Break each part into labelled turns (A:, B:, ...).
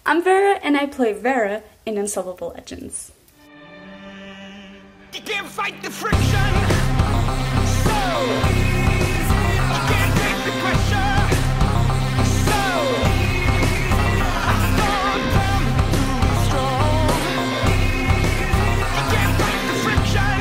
A: I'm Vera, and I play Vera in Unsolvable Legends.
B: You can't fight the friction, so you can't take the pressure, so I come too strong. You can't fight the friction,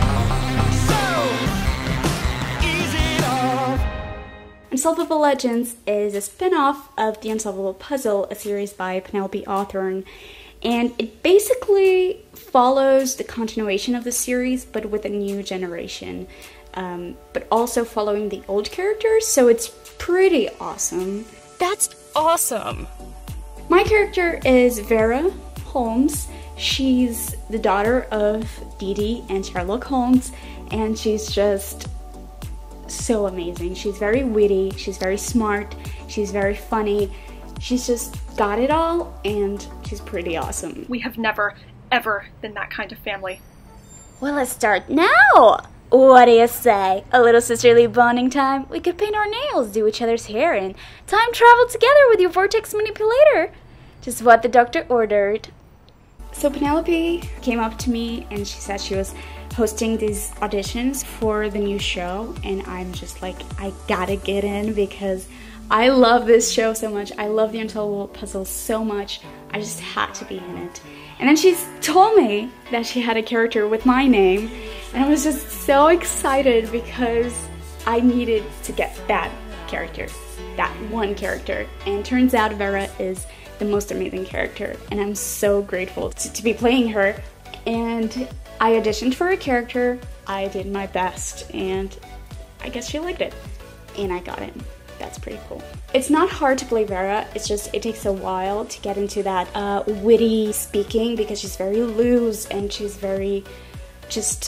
B: so ease it off.
A: Unsolvable Legends is a spin-off of The Unsolvable Puzzle, a series by Penelope Hawthorne, and it basically follows the continuation of the series, but with a new generation, but also following the old characters, so it's pretty awesome.
C: That's awesome!
A: My character is Vera Holmes. She's the daughter of Dee Dee and Sherlock Holmes, and she's just so amazing. She's very witty, she's very smart, she's very funny, she's just got it all, and she's pretty awesome.
C: We have never, ever been that kind of family.
D: Well, let's start now! What do you say? A little sisterly bonding time? We could paint our nails, do each other's hair, and time travel together with your vortex manipulator. Just what the doctor ordered.
A: So Penelope came up to me and she said she was hosting these auditions for the new show, and I'm just like, I gotta get in because I love this show so much. I love the Unsolvable Puzzle so much. I just had to be in it. And then she told me that she had a character with my name, and I was just so excited because I needed to get that character, that one character. And turns out Vera is the most amazing character, and I'm so grateful to be playing her. And I auditioned for a character, I did my best, and I guess she liked it, and I got in. That's pretty cool. It's not hard to play Vera, it's just it takes a while to get into that witty speaking because she's very loose and she's very just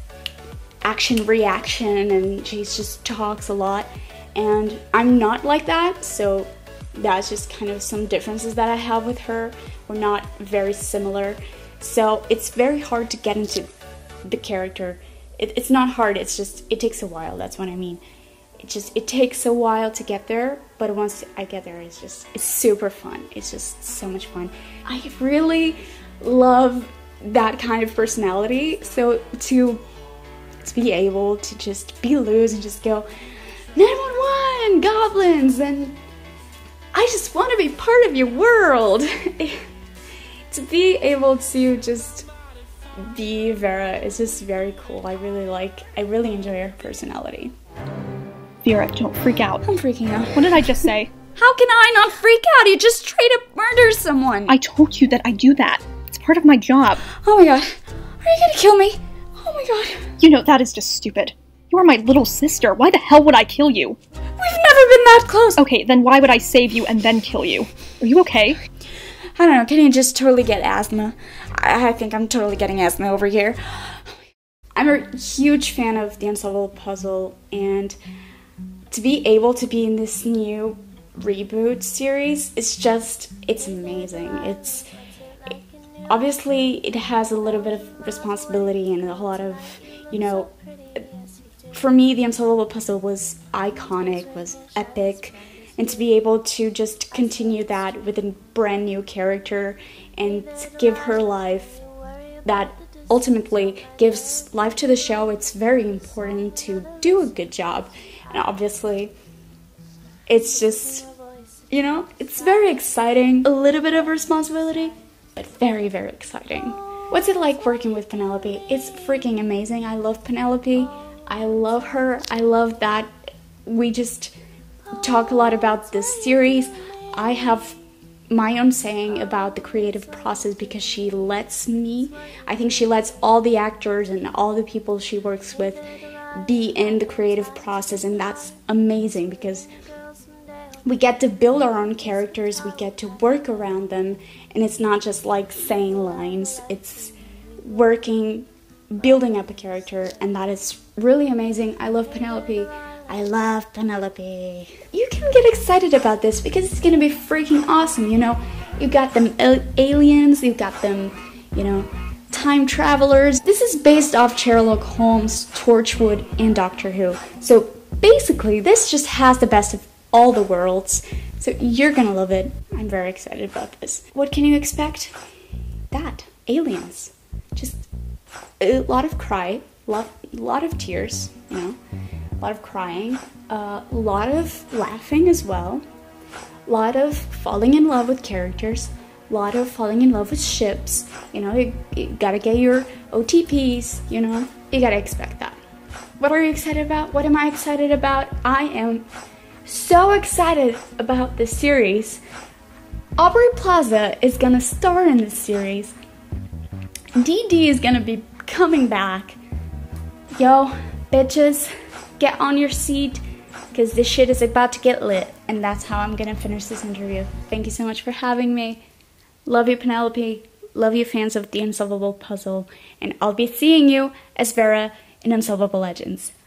A: action-reaction, and she just talks a lot, and I'm not like that, so that's just kind of some differences that I have with her. We're not very similar. So it's very hard to get into the character. It's not hard, it's just, it takes a while, that's what I mean. It takes a while to get there, but once I get there, it's super fun. It's just so much fun. I really love that kind of personality, so to be able to just be loose and just go, 911, goblins, and I just want to be part of your world. To be able to just be Vera is just very cool. I really enjoy her personality.
C: Vera, don't freak out.
A: I'm freaking out.
C: What did I just say?
A: How can I not freak out? You just straight up murder someone.
C: I told you that I do that. It's part of my job.
A: Oh my god. Are you gonna kill me? Oh my god.
C: You know, that is just stupid. You are my little sister. Why the hell would I kill you?
A: We've never been that close.
C: Okay, then why would I save you and then kill you? Are you okay?
A: I don't know, can you just totally get asthma? I think I'm totally getting asthma over here. I'm a huge fan of The Unsolvable Puzzle, and to be able to be in this new reboot series, it's amazing. Obviously, it has a little bit of responsibility and a lot of, for me, The Unsolvable Puzzle was iconic, was epic. And to be able to just continue that with a brand new character and give her life that ultimately gives life to the show, it's very important to do a good job. And obviously, it's just, it's very exciting. A little bit of responsibility, but very, very exciting. What's it like working with Penelope? It's freaking amazing. I love Penelope. I love her. I love that we just talk a lot about this series. I have my own saying about the creative process because she lets me, I think she lets all the actors and all the people she works with be in the creative process, and that's amazing because we get to build our own characters, we get to work around them, and it's not just like saying lines, it's working, building up a character, and that is really amazing. I love Penelope. I love Penelope. You can get excited about this because it's gonna be freaking awesome, You got them aliens, you got them, time travelers. This is based off Sherlock Holmes, Torchwood, and Doctor Who. So basically, this just has the best of all the worlds So you're gonna love it. I'm very excited about this. What can you expect? That. Aliens. Just a lot of cry, lot of tears, you know, a lot of crying, a lot of laughing as well, a lot of falling in love with characters, a lot of falling in love with ships, you know, you gotta get your OTPs, you know, you gotta expect that. What are you excited about? What am I excited about? I am so excited about this series. Aubrey Plaza is gonna star in this series. DD is gonna be coming back. Yo, bitches, get on your seat, because this shit is about to get lit. And that's how I'm gonna finish this interview. Thank you so much for having me. Love you, Penelope. Love you, fans of The Unsolvable Puzzle. And I'll be seeing you as Vera in Unsolvable Legends.